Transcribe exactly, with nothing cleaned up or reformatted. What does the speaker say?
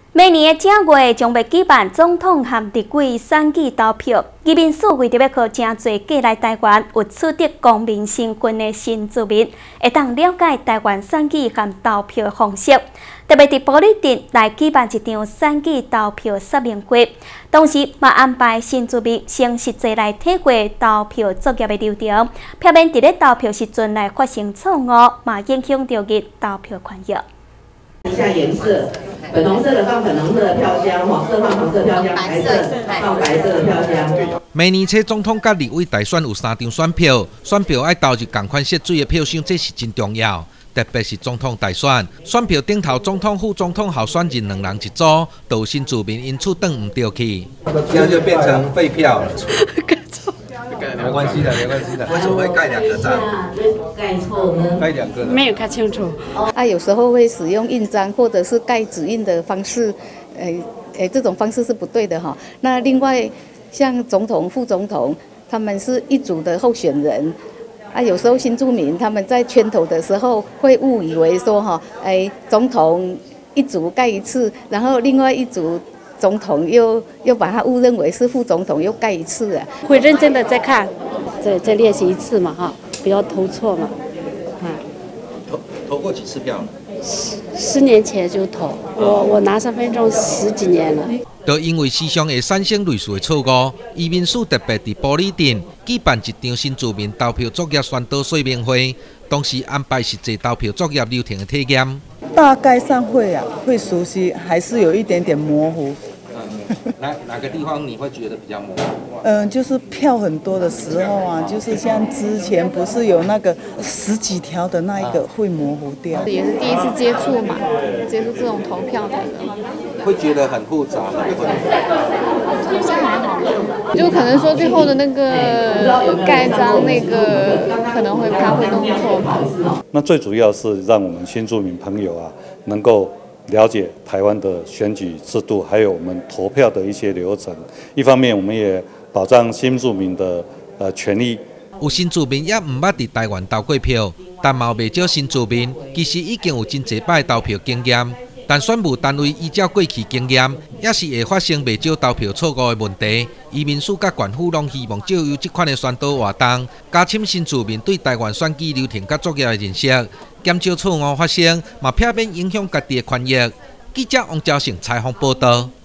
明年的正月将要举办总统和立委选举投票，移民署为着要靠真侪过来台湾有取得公民身份的新住民，会当了解台湾选举和投票的方式。特别伫玻璃镇来举办一场选举投票说明会，同时嘛安排新住民先实际来体会投票作业的流程，避免伫咧投票时阵来发生错误，嘛影响到日投票权益。 一下颜色，粉红色的放粉红色的票箱，黄色放黄色票箱，白色放白色的票箱。 明年初总统甲立委大选有三张选票，选票爱投入同款色水的票箱，这是真重要。特别是总统大选，选票顶头总统、副总统候选人两人一组，都有新住民因此转唔掉去， 这样就变成废票了。 没关系的，没关系的。 为什么会盖两个章？ 盖错呢？ 盖两个？ 没有看清楚。 啊，有时候会使用印章或者是盖指印的方式，诶、呃、诶，这种方式是不对的哈。那另外，像总统、副总统，他们是一组的候选人。啊，有时候新住民他们在圈投的时候会误以为说哈，哎，总统一组盖一次，然后另外一组总统又又把他误认为是副总统又盖一次啊。 会认真的再看，再再练习一次嘛哈，不要投错嘛。啊， 投投过几次票了？ 十十年前就投，我我拿身份证十几年了。 就因为时常会产生类似的错误，移民署特别伫玻璃镇举办一场新住民投票作业宣导说明会，同时安排实际投票作业流程的体验。 大概上会啊，会熟悉，还是有一点点模糊。 哪哪个地方你会觉得比较模糊？ 嗯，就是票很多的时候啊，就是像之前不是有那个十几条的那一个会模糊掉。 也是第一次接触嘛，接触这种投票的， 会觉得很复杂，很困难。 好像还好，就可能说最后的那个盖章那个可能会怕会弄错吧。 那最主要是让我们新住民朋友啊，能够了解台湾的选举制度，还有我们投票的一些流程。一方面，我们也保障新住民的呃权益。 有新住民也唔捌伫台湾投过票，但嘛有袂少新住民其实已经有真侪摆投票经验。但选务单位依照过去经验，也是会发生袂少投票错误的问题。移民署甲县府拢希望借由这款的宣导活动，加深新住民对台湾选举流程甲作业的认识，减少错误发生，嘛避免影响家己的权益。记者王昭成采访报道。